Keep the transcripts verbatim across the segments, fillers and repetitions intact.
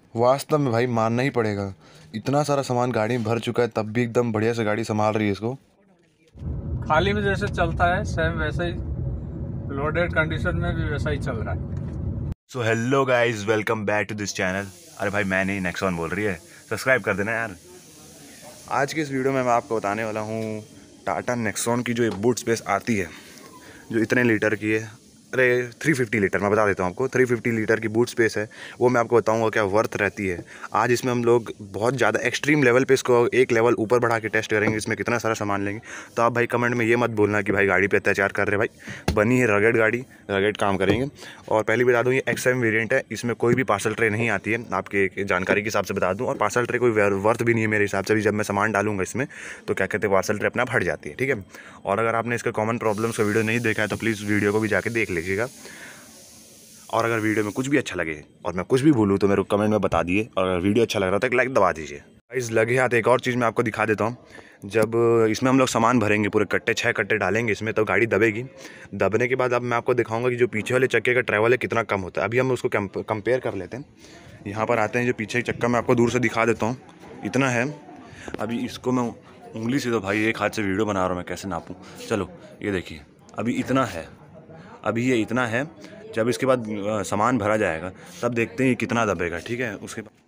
वास्तव में भाई मानना ही पड़ेगा, इतना सारा सामान गाड़ी में भर चुका है तब भी एकदम बढ़िया से गाड़ी संभाल रही है इसको। खाली में जैसे चलता है सेम वैसे ही लोडेड कंडीशन में भी वैसा ही चल रहा है। So hello guys, welcome back to this channel. अरे भाई मैं नहीं, नेक्सॉन बोल रही है, सब्सक्राइब कर देना यार। आज के इस वीडियो में मैं आपको बताने वाला हूँ टाटा नेक्सॉन की जो बूट स्पेस आती है, जो इतने लीटर की है। अरे तीन सौ पचास लीटर, मैं बता देता हूँ आपको, तीन सौ पचास लीटर की बूट स्पेस है, वो मैं आपको बताऊँगा क्या वर्थ रहती है। आज इसमें हम लोग बहुत ज़्यादा एक्सट्रीम लेवल पे इसको एक लेवल ऊपर बढ़ा के टेस्ट करेंगे, इसमें कितना सारा सामान लेंगे। तो आप भाई कमेंट में ये मत बोलना कि भाई गाड़ी पे अत्याचार कर रहे, भाई बनी है रगड़ गाड़ी, रगड़ काम करेंगे। और पहले बता दूँ ये एक्स एम वेरियंट है, इसमें कोई भी पार्सल ट्रे नहीं आती है, आपके जानकारी के हिसाब से बता दूँ। और पार्सल ट्रे कोई वर्थ भी नहीं है मेरे हिसाब से भी, जब मैं सामान डालूंगा इसमें तो क्या कहते हैं पार्सल ट्रे अपना फट जाती है, ठीक है। और अगर आपने इसका कॉमन प्रॉब्लम्स का वीडियो नहीं देखा है तो प्लीज़ वीडियो को भी जाके देख लीजिएगा। और अगर वीडियो में कुछ भी अच्छा लगे और मैं कुछ भी भूलूँ तो मेरे को कमेंट में बता दिए, और अगर वीडियो अच्छा लग रहा है तो एक लाइक दबा दीजिए। गाइस लगे हाथ एक और चीज़ मैं आपको दिखा देता हूँ। जब इसमें हम लोग सामान भरेंगे, पूरे कट्टे छः कट्टे डालेंगे इसमें, तो गाड़ी दबेगी। दबने के बाद अब मैं आपको दिखाऊंगा कि जो पीछे वाले चक्के का ट्रैवल है कितना कम होता है। अभी हम उसको कंपेयर कर लेते हैं। यहाँ पर आते हैं, जो पीछे चक्का मैं आपको दूर से दिखा देता हूँ, इतना है। अभी इसको मैं उंगली से, तो भाई एक हाथ से वीडियो बना रहा हूँ मैं, कैसे नापूँ। चलो ये देखिए, अभी इतना है, अभी ये इतना है। जब इसके बाद सामान भरा जाएगा तब देखते हैं ये कितना दबेगा, ठीक है। उसके बाद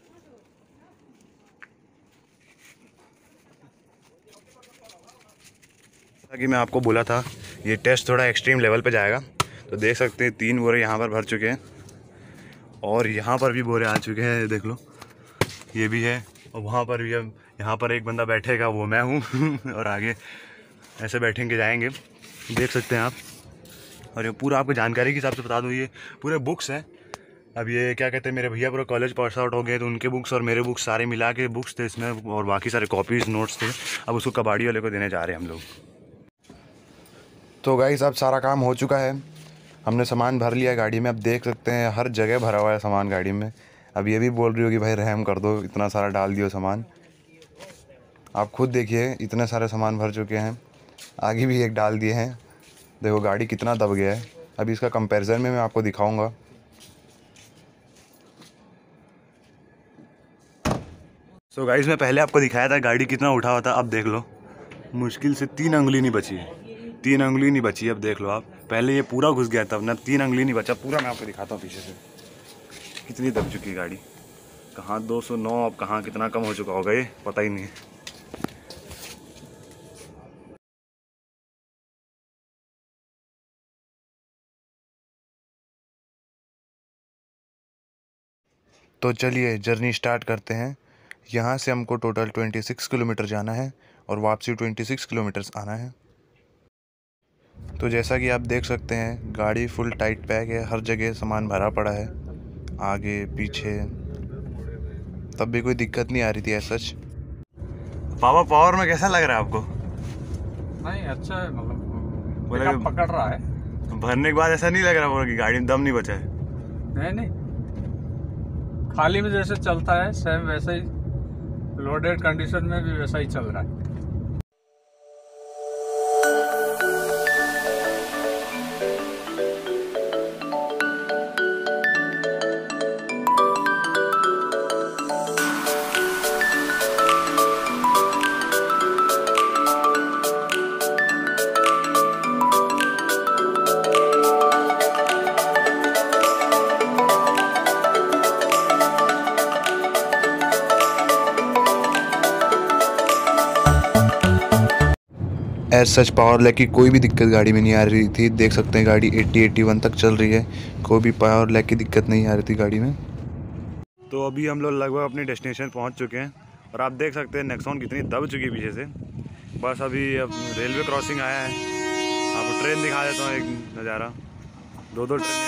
कि मैं आपको बोला था ये टेस्ट थोड़ा एक्सट्रीम लेवल पे जाएगा। तो देख सकते हैं तीन बोरे यहाँ पर भर चुके हैं, और यहाँ पर भी बोरे आ चुके हैं, देख लो ये भी है। और वहाँ पर भी, अब यहाँ पर एक बंदा बैठेगा, वो मैं हूँ और आगे ऐसे बैठेंगे जाएंगे, देख सकते हैं आप। और ये पूरा आपको जानकारी के हिसाब से बता दूँ, ये पूरे बुक्स हैं। अब ये क्या कहते हैं, मेरे भैया पूरा कॉलेज पास आउट हो गए, तो उनके बुक्स और मेरे बुक्स सारे मिला के बुक्स थे इसमें, और बाकी सारे कॉपीज़ नोट्स थे। अब उसको कबाड़ी वाले को देने जा रहे हैं हम लोग। तो गाइस अब सारा काम हो चुका है, हमने सामान भर लिया गाड़ी में। अब देख सकते हैं हर जगह भरा हुआ है सामान गाड़ी में। अब ये भी बोल रही हो कि भाई रहम कर दो, इतना सारा डाल दियो सामान। आप खुद देखिए इतने सारे सामान भर चुके हैं, आगे भी एक डाल दिए हैं। देखो गाड़ी कितना दब गया है। अभी इसका कंपैरिजन में मैं आपको दिखाऊंगा। सो so गाइस मैं पहले आपको दिखाया था गाड़ी कितना उठा हुआ था, अब देख लो मुश्किल से तीन अंगुली नहीं बची है, तीन अंगुली नहीं बची। अब देख लो आप, पहले ये पूरा घुस गया था, अब तीन अंगुली नहीं बचा। पूरा मैं आपको दिखाता हूँ पीछे से कितनी दब चुकी है गाड़ी। कहाँ दो सौ नौ, अब कहाँ कितना कम हो चुका होगा ये पता ही नहीं है। तो चलिए जर्नी स्टार्ट करते हैं। यहाँ से हमको टोटल छब्बीस किलोमीटर जाना है और वापसी छब्बीस किलोमीटर आना है। तो जैसा कि आप देख सकते हैं गाड़ी फुल टाइट पैक है, हर जगह सामान भरा पड़ा है, आगे पीछे। तब भी कोई दिक्कत नहीं आ रही थी ऐसा। पावर पावर में कैसा लग रहा है आपको? नहीं अच्छा है, मतलब पकड़ रहा है। भरने के बाद ऐसा नहीं लग रहा कि गाड़ी में दम नहीं बचा है? नहीं नहीं, खाली में जैसे चलता है सेम वैसे ही लोडेड कंडीशन में भी वैसा ही चल रहा है। एज सच पावर लैग की कोई भी दिक्कत गाड़ी में नहीं आ रही थी। देख सकते हैं गाड़ी अस्सी इक्यासी तक चल रही है, कोई भी पावर लैग की दिक्कत नहीं आ रही थी गाड़ी में। तो अभी हम लोग लगभग अपनी डेस्टिनेशन पहुंच चुके हैं, और आप देख सकते हैं नेक्सॉन कितनी दब चुकी है पीछे से। बस अभी अब रेलवे क्रॉसिंग आया है, आपको ट्रेन दिखा देता हूँ एक नज़ारा। दो दो ट्रेन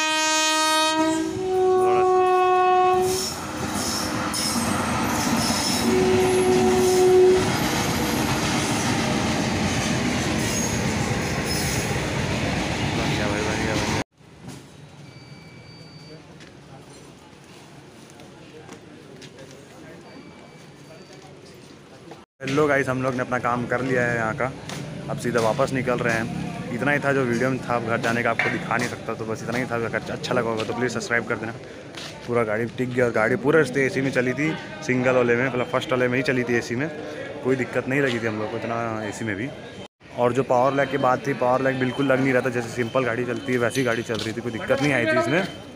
हेलो गाइस, हम लोग ने अपना काम कर लिया है यहाँ का, अब सीधा वापस निकल रहे हैं। इतना ही था जो वीडियो में था, घर जाने का आपको दिखा नहीं सकता, तो बस इतना ही था। अगर अच्छा लगा होगा तो प्लीज़ सब्सक्राइब कर देना। पूरा गाड़ी टिक गया और गाड़ी पूरे रास्ते एसी में चली थी, सिंगल वाले में, मतलब फर्स्ट वाले में ही चली थी एसी में, कोई दिक्कत नहीं लगी थी हम लोग को इतना एसी में भी। और जो पावर लैग की बात थी, पावर लैग बिल्कुल लग नहीं रहा था, जैसे सिंपल गाड़ी चलती है वैसी गाड़ी चल रही थी, कोई दिक्कत नहीं आई थी इसमें।